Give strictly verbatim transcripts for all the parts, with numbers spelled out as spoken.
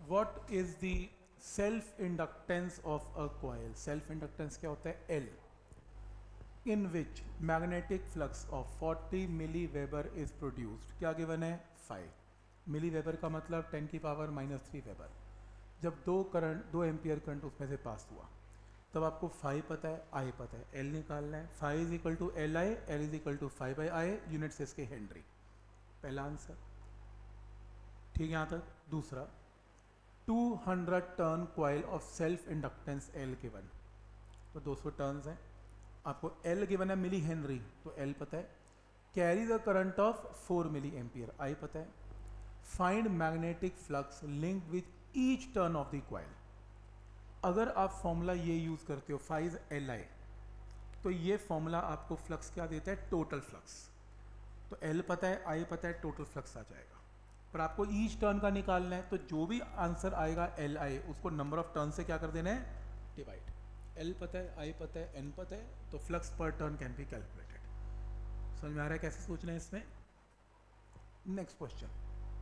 What is the self inductance of a coil? Self inductance क्या होता है? L, in which magnetic flux of forty milli weber is produced. क्या given है? Five milli weber का मतलब ten की power minus three weber. जब दो करंट दो एम्पियर करंट उसमें से पास हुआ तब आपको फाइव पता है, आई पता है, एल निकालना है। Five is equal to L I, L is equal to five by I, units इसके हेनरी। पहला आंसर ठीक है यहाँ तक। दूसरा, two hundred turn coil of self inductance L given, तो दो सौ टर्न्स हैं। आपको एल गिवन है मिली हेनरी, तो एल पता है। Carry the current of four milli ampere, I पता है। Find magnetic flux link with each turn of the coil. अगर आप फॉर्मूला ये यूज़ करते हो फाइव एल आई, तो ये फॉर्मूला आपको फ्लक्स क्या देता है? Total flux. तो एल पता है, आई पता है, टोटल फ्लक्स आ जाएगा। पर आपको ईच टर्न का निकालना है, तो जो भी आंसर आएगा एल आई, उसको नंबर ऑफ टर्न से क्या कर देना है? डिवाइड। एल पता है, आई पता है, एन पता है, तो फ्लक्स पर टर्न कैन बी कैलकुलेटेड। समझ में आ रहा है कैसे सोचना है इसमें? Next question.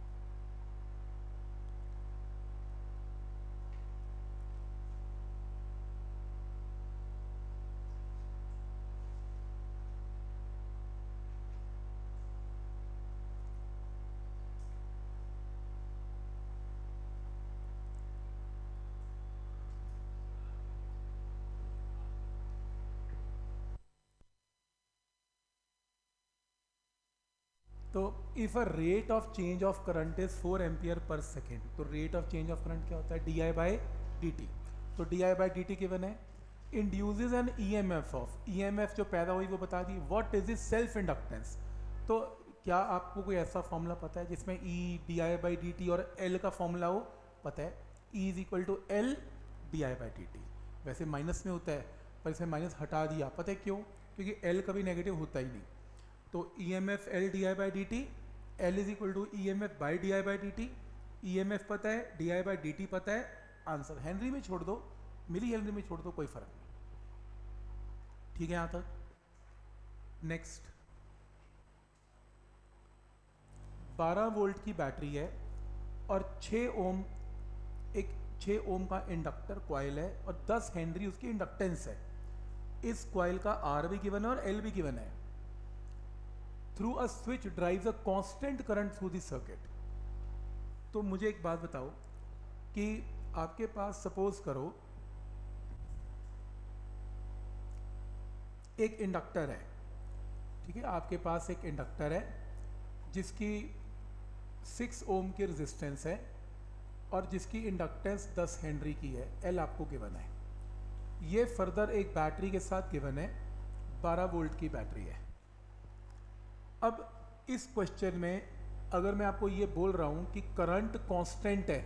तो if a rate of change of current is four ampere per second, तो rate of change of current क्या होता है? D I by D T. तो D I by D T given है। Induces N E M F of, E M F जो पैदा हुई वो बता दी। What is is self inductance? तो क्या आपको कोई ऐसा फॉर्मूला पता है जिसमें ई D I by D T और एल का फॉर्मूला हो? पता है, E is equal to L D I by D T. वैसे माइनस में होता है, पर इसमें माइनस हटा दिया। पता है क्यों? क्योंकि एल कभी नेगेटिव होता ही नहीं। तो E M F L D I by D T, L is equal to E M F by D I by D T. E M F पता है, D I by D T पता है, answer Henry में छोड़ दो, milli henry में छोड़ दो, कोई फर्क नहीं। ठीक है यहाँ तक। नेक्स्ट, बारह वोल्ट की बैटरी है और छः ओम एक छः ओम का इंडक्टर कॉइल है और दस हेनरी उसकी इंडक्टेंस है। इस कॉइल का आर भी गिवन है और एल भी गिवन है। Through a switch drives a constant current through the circuit. तो मुझे एक बात बताओ कि आपके पास सपोज करो एक इंडक्टर है, ठीक है, आपके पास एक इंडक्टर है जिसकी सिक्स ओम की रेजिस्टेंस है और जिसकी इंडक्टेंस दस हेनरी की है, एल आपको गिवन है। ये फर्दर एक बैटरी के साथ गिवन है, बारह वोल्ट की बैटरी है। अब इस क्वेश्चन में अगर मैं आपको ये बोल रहा हूँ कि करंट कांस्टेंट है,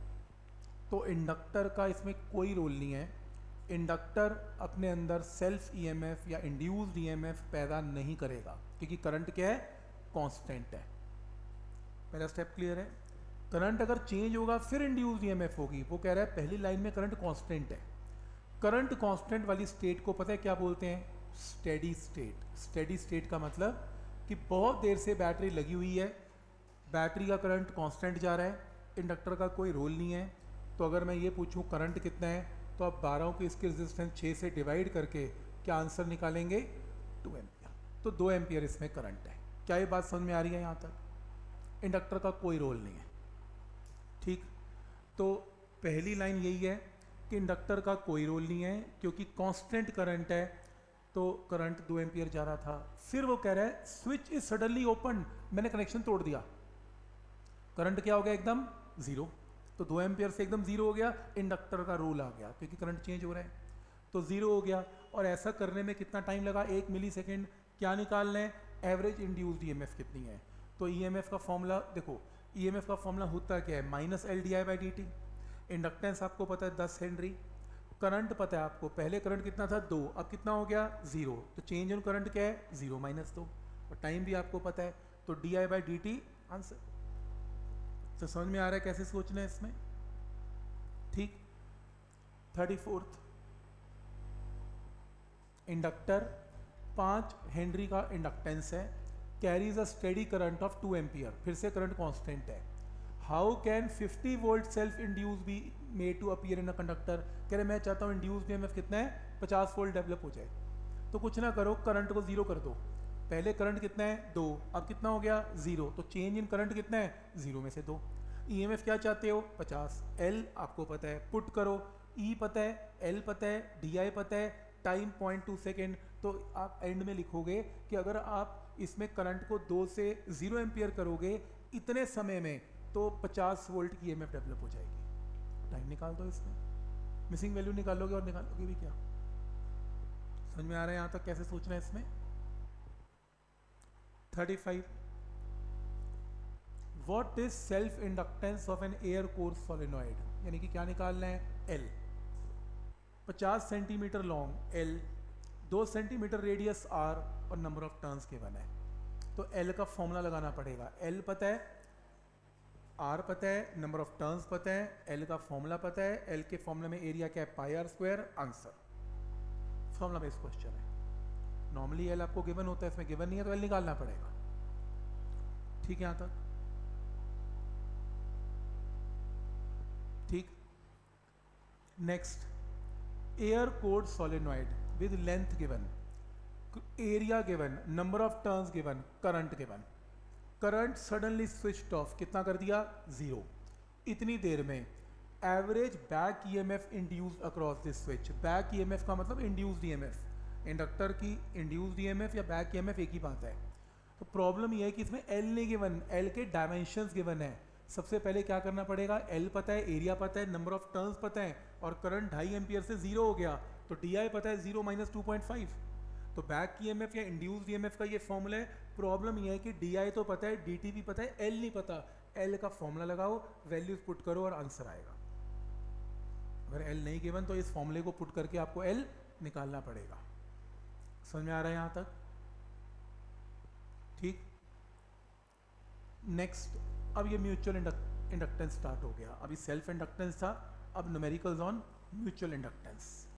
तो इंडक्टर का इसमें कोई रोल नहीं है। इंडक्टर अपने अंदर सेल्फ ईएमएफ या इंड्यूस्ड ईएमएफ पैदा नहीं करेगा, क्योंकि करंट क्या है? कांस्टेंट है। पहला स्टेप क्लियर है। करंट अगर चेंज होगा फिर इंड्यूस्ड ईएमएफ होगी। वो कह रहा है पहली लाइन में करंट कांस्टेंट है। करंट कांस्टेंट वाली स्टेट को पता है क्या बोलते हैं? Steady state. स्टेडी स्टेट का मतलब कि बहुत देर से बैटरी लगी हुई है, बैटरी का करंट कांस्टेंट जा रहा है, इंडक्टर का कोई रोल नहीं है। तो अगर मैं ये पूछूं करंट कितना है, तो आप बारह को इसकी रेजिस्टेंस छः से डिवाइड करके क्या आंसर निकालेंगे? Two ampere. तो दो एम्पियर इसमें करंट है। क्या ये बात समझ में आ रही है यहाँ तक? इंडक्टर का कोई रोल नहीं है। ठीक, तो पहली लाइन यही है कि इंडक्टर का कोई रोल नहीं है क्योंकि कांस्टेंट करंट है, तो करंट दो एम्पियर जा रहा था। फिर वो कह रहा है स्विच इज सडनली ओपन, मैंने कनेक्शन तोड़ दिया, करंट क्या हो गया? एकदम जीरो। तो दो एम्पियर से एकदम जीरो हो गया, इंडक्टर का रोल आ गया क्योंकि करंट चेंज हो रहा है, तो जीरो हो गया। और ऐसा करने में कितना टाइम लगा? एक मिली सेकेंड। क्या निकालना है? एवरेज इंड्यूस्ड ईएमएफ कितनी है। तो ईएमएफ का फॉर्मूला देखो, ईएमएफ का फॉर्मूला होता क्या है? Minus L D I by D T. Inductance आपको पता है दस हेनरी, करंट पता है आपको, पहले करंट कितना था? दो, अब कितना हो गया? जीरो। तो चेंज इन करंट क्या है? जीरो माइनस दो। और टाइम भी आपको पता है, तो D I by D T answer. तो समझ में आ रहा है कैसे सोचना है इसमें? ठीक। थर्टी फोर्थ, इंडक्टर पाँच हेनरी का इंडक्टेंस है, carries a steady current of two ampere. फिर से करंट कांस्टेंट है। How can fifty volt self induce be made to appear in a conductor. कह रहे मैं चाहता हूँ इंड्यूस ईएमएफ कितना है, पचास वोल्ट डेवलप हो जाए। तो कुछ ना करो, करंट को जीरो कर दो। पहले करंट कितना है, दो, अब कितना हो गया, जीरो। तो चेंज इन करंट कितना है, जीरो में से दो। ईएमएफ क्या चाहते हो, पचास। एल आपको पता है, पुट करो। ई पता है, एल पता है, डी आई पता है, टाइम पॉइंट टू सेकेंड। तो आप एंड में लिखोगे कि अगर आप इसमें करंट को दो से जीरो एम्पियर करोगे इतने समय में, तो पचास वोल्ट की ईएमएफ डेवलप हो जाएगी। टाइम निकाल दो, इसमें मिसिंग वैल्यू निकालोगे और निकालोगे भी क्या। समझ में आ रहा है यहाँ तक कैसे सोचना है इसमें। Thirty five, what is self inductance of an air core solenoid, यानी कि क्या निकालना है, एल। पचास सेंटीमीटर लॉन्ग एल, दो सेंटीमीटर रेडियस आर और नंबर ऑफ टर्न्स गिवन है। तो एल का फॉर्मूला लगाना पड़ेगा। एल पता है, आर पता है, नंबर ऑफ टर्न्स पता है, एल का फॉर्मूला पता है। एल के फॉर्मूला में एरिया क्या है, pi R square. Answer formula based question है। नॉर्मली एल आपको गिवन होता है, इसमें गिवन नहीं है तो एल निकालना पड़ेगा। ठीक है यहाँ तक, ठीक। Next, air cored solenoid with length given, area given, number of turns given, current given. Current suddenly switched off, कितना कर दिया, जीरो। इतनी देर में average back EMF induced across this switch. Back EMF का मतलब इंड्यूस्ड ईएमएफ। इंडक्टर की induced EMF या बैक ईएमएफ एक ही बात है। तो प्रॉब्लम यह है कि इसमें एल नहीं गिवन, एल के डायमेंशंस गिवन है। सबसे पहले क्या करना पड़ेगा, एल पता है, एरिया पता है, नंबर ऑफ टर्न्स पता है, और करंट ढाई एम्पियर से जीरो हो गया। तो डी आई पता है, zero minus two point five. तो बैक ईएमएफ या इंड्यूस्ड ईएमएफ का ये फॉर्मूला है। प्रॉब्लम ये है कि डी आई तो पता है, डी टी भी पता है, एल नहीं पता। एल का फॉर्मूला लगाओ, वैल्यूज पुट करो और आंसर आएगा। अगर एल नहीं गिवन तो इस फॉर्मूले को पुट करके आपको एल निकालना पड़ेगा। समझ में आ रहा है यहाँ तक, ठीक। नेक्स्ट, अब ये म्यूचुअल इंडक्टेंस स्टार्ट हो गया। अभी सेल्फ इंडक्टेंस था, अब न्यूमेरिकल्स ऑन म्यूचुअल इंडक्टेंस।